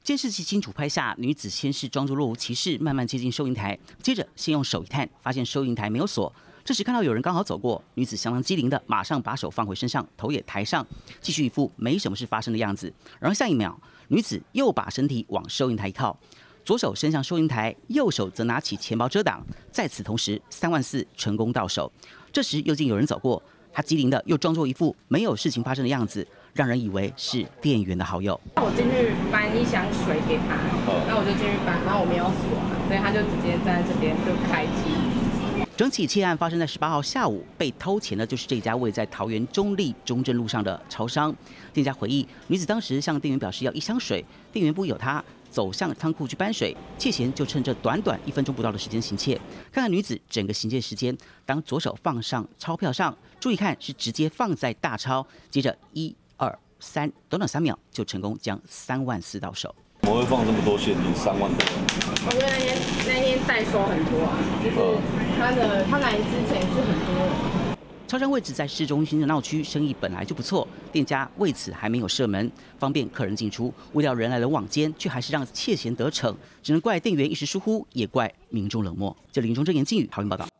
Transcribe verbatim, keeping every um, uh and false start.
监视器清楚拍下女子先是装作若无其事，慢慢接近收银台，接着先用手一探，发现收银台没有锁。这时看到有人刚好走过，女子相当机灵的马上把手放回身上，头也抬上，继续一副没什么事发生的样子。然后下一秒，女子又把身体往收银台一靠，左手伸向收银台，右手则拿起钱包遮挡。在此同时，三万四成功到手。这时又见有人走过，他机灵的又装作一副没有事情发生的样子，让人以为是店员的好友。 我进去搬一箱水给他，那我就进去搬，然后我没有锁嘛，所以他就直接站在这边就开机。 整起窃案发生在十八号下午，被偷钱的就是这家位在桃园中立中正路上的超商。店家回忆，女子当时向店员表示要一箱水，店员不疑有他，走向仓库去搬水，窃嫌就趁这短短一分钟不到的时间行窃。看看女子整个行窃时间，当左手放上钞票上，注意看是直接放在大钞，接着一二三，短短三秒就成功将三万四到手。 怎么会放这么多现金？三万多？ 我觉得那天那天代收很多啊，就是他的他来之前是很多人。 超商位置在市中心的闹区，生意本来就不错，店家为此还没有设门，方便客人进出。未料人来人往间，却还是让窃嫌得逞，只能怪店员一时疏忽，也怪民众冷漠。这里中正言禁语，桃园报道。